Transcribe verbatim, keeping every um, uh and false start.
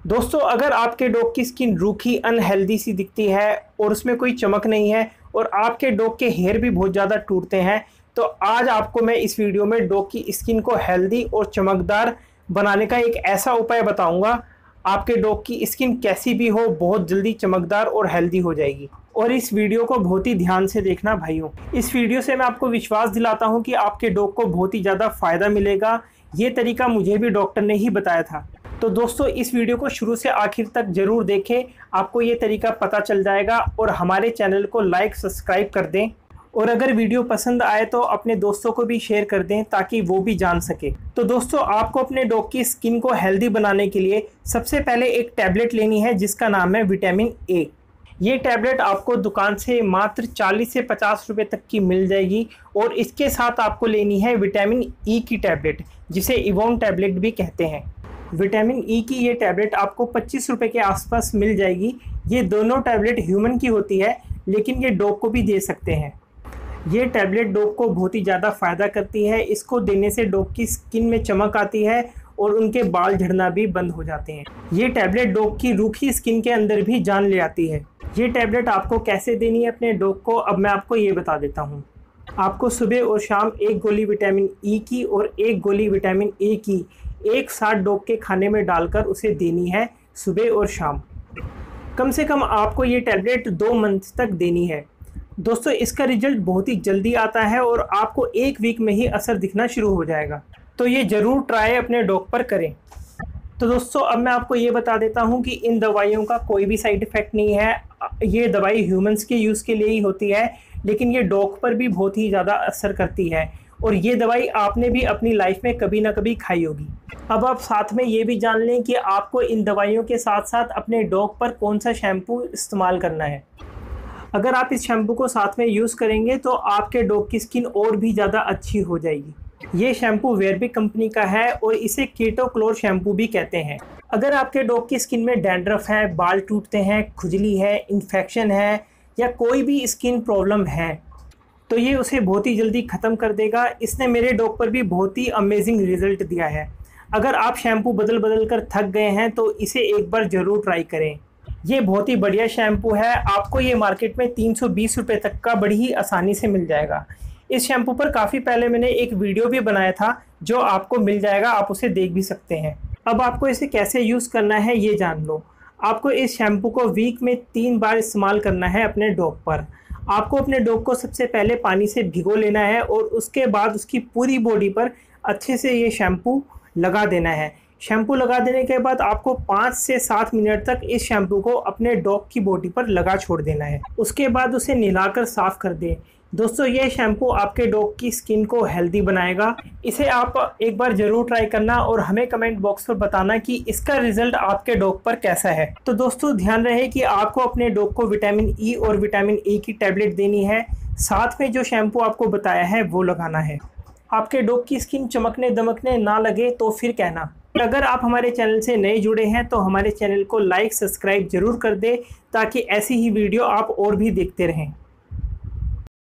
दोस्तों, अगर आपके डॉग की स्किन रूखी अनहेल्दी सी दिखती है और उसमें कोई चमक नहीं है और आपके डॉग के हेयर भी बहुत ज़्यादा टूटते हैं, तो आज आपको मैं इस वीडियो में डॉग की स्किन को हेल्दी और चमकदार बनाने का एक ऐसा उपाय बताऊंगा। आपके डॉग की स्किन कैसी भी हो, बहुत जल्दी चमकदार और हेल्दी हो जाएगी। और इस वीडियो को बहुत ही ध्यान से देखना भाइयों। इस वीडियो से मैं आपको विश्वास दिलाता हूँ कि आपके डॉग को बहुत ही ज़्यादा फ़ायदा मिलेगा। ये तरीका मुझे भी डॉक्टर ने ही बताया था। तो दोस्तों, इस वीडियो को शुरू से आखिर तक ज़रूर देखें, आपको ये तरीका पता चल जाएगा। और हमारे चैनल को लाइक सब्सक्राइब कर दें और अगर वीडियो पसंद आए तो अपने दोस्तों को भी शेयर कर दें ताकि वो भी जान सके। तो दोस्तों, आपको अपने डॉग की स्किन को हेल्दी बनाने के लिए सबसे पहले एक टैबलेट लेनी है जिसका नाम है विटामिन ए। ये टैबलेट आपको दुकान से मात्र चालीस से पचास रुपए तक की मिल जाएगी। और इसके साथ आपको लेनी है विटामिन ई की टैबलेट, जिसे इवोन टैबलेट भी कहते हैं। विटामिन ई की ये टैबलेट आपको पच्चीस रुपए के आसपास मिल जाएगी। ये दोनों टैबलेट ह्यूमन की होती है, लेकिन ये डॉग को भी दे सकते हैं। ये टैबलेट डॉग को बहुत ही ज़्यादा फ़ायदा करती है। इसको देने से डॉग की स्किन में चमक आती है और उनके बाल झड़ना भी बंद हो जाते हैं। ये टैबलेट डॉग की रूखी स्किन के अंदर भी जान ले आती है। ये टैबलेट आपको कैसे देनी है अपने डॉग को, अब मैं आपको ये बता देता हूँ। आपको सुबह और शाम एक गोली विटामिन ई की और एक गोली विटामिन ए की एक साथ डॉग के खाने में डालकर उसे देनी है सुबह और शाम। कम से कम आपको ये टैबलेट दो मंथ तक देनी है। दोस्तों, इसका रिजल्ट बहुत ही जल्दी आता है और आपको एक वीक में ही असर दिखना शुरू हो जाएगा। तो ये ज़रूर ट्राई अपने डॉग पर करें। तो दोस्तों, अब मैं आपको ये बता देता हूँ कि इन दवाइयों का कोई भी साइड इफ़ेक्ट नहीं है। ये दवाई ह्यूमंस के यूज़ के लिए ही होती है, लेकिन ये डॉग पर भी बहुत ही ज़्यादा असर करती है। और ये दवाई आपने भी अपनी लाइफ में कभी ना कभी खाई होगी। अब आप साथ में ये भी जान लें कि आपको इन दवाइयों के साथ साथ अपने डॉग पर कौन सा शैम्पू इस्तेमाल करना है। अगर आप इस शैम्पू को साथ में यूज़ करेंगे तो आपके डॉग की स्किन और भी ज़्यादा अच्छी हो जाएगी। ये शैम्पू वेरबिक कंपनी का है और इसे कीटो क्लोर शैम्पू भी कहते हैं। अगर आपके डॉग की स्किन में डैंड्रफ है, बाल टूटते हैं, खुजली है, इन्फेक्शन है या कोई भी स्किन प्रॉब्लम है, तो ये उसे बहुत ही जल्दी ख़त्म कर देगा। इसने मेरे डॉग पर भी बहुत ही अमेजिंग रिजल्ट दिया है। अगर आप शैम्पू बदल बदल कर थक गए हैं तो इसे एक बार ज़रूर ट्राई करें। ये बहुत ही बढ़िया शैम्पू है। आपको ये मार्केट में तीन सौ बीस रुपये तक का बड़ी ही आसानी से मिल जाएगा। इस शैम्पू पर काफ़ी पहले मैंने एक वीडियो भी बनाया था, जो आपको मिल जाएगा, आप उसे देख भी सकते हैं। अब आपको इसे कैसे यूज़ करना है ये जान लो। आपको इस शैम्पू को वीक में तीन बार इस्तेमाल करना है अपने डॉग पर। आपको अपने डॉग को सबसे पहले पानी से भिगो लेना है और उसके बाद उसकी पूरी बॉडी पर अच्छे से ये शैम्पू लगा देना है। शैम्पू लगा देने के बाद आपको पाँच से सात मिनट तक इस शैम्पू को अपने डॉग की बॉडी पर लगा छोड़ देना है। उसके बाद उसे नहलाकर साफ़ कर दें। दोस्तों, ये शैम्पू आपके डॉग की स्किन को हेल्दी बनाएगा। इसे आप एक बार ज़रूर ट्राई करना और हमें कमेंट बॉक्स पर बताना कि इसका रिजल्ट आपके डॉग पर कैसा है। तो दोस्तों, ध्यान रहे कि आपको अपने डॉग को विटामिन ई और विटामिन ए की टैबलेट देनी है, साथ में जो शैम्पू आपको बताया है वो लगाना है। आपके डॉग की स्किन चमकने दमकने ना लगे तो फिर कहना। अगर आप हमारे चैनल से नए जुड़े हैं तो हमारे चैनल को लाइक सब्सक्राइब ज़रूर कर दें ताकि ऐसी ही वीडियो आप और भी देखते रहें।